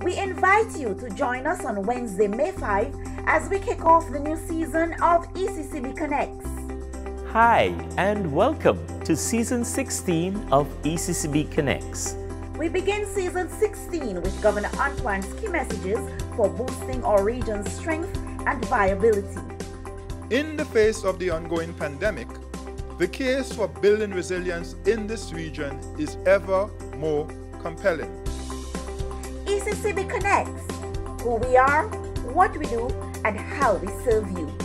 We invite you to join us on Wednesday, May 5, as we kick off the new season of ECCB Connects. Hi, and welcome to Season 16 of ECCB Connects. We begin Season 16 with Governor Antoine's key messages for boosting our region's strength and viability. In the face of the ongoing pandemic, the case for building resilience in this region is ever more compelling. ECCB Connects, who we are, what we do, and how we serve you.